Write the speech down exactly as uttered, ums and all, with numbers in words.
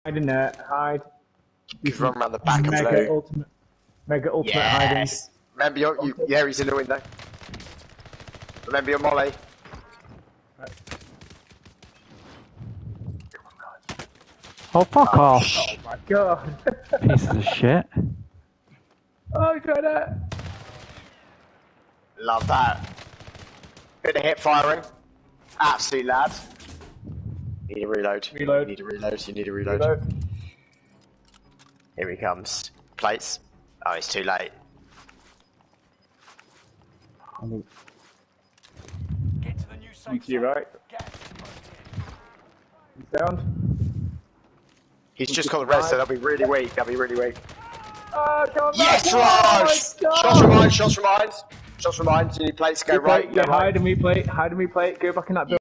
Hide in there, hide. You can run around the back and Mega flow. ultimate, mega ultimate hiding. Yes! Remember your, you, yeah, he's in the window. Remember your molly. Oh, fuck off, Oh my god. pieces of shit. Oh, try that. Love that. Bit of hip firing. Absolute lad. You need to reload. Reload. You need to reload. You need to reload. Reload. Here he comes. Plates. Oh, it's too late. Get to the new safe To your zone. right. Gas. He's down. He's just got the red, so that'll be really weak. That'll be really weak. Oh, God. Yes, oh, Raj! my Shots from God. mines, shots from mines. Shots from mines. You need plates to go We play- right. Yeah, Go right. hide and replay. Hide and replay. Go back in that building.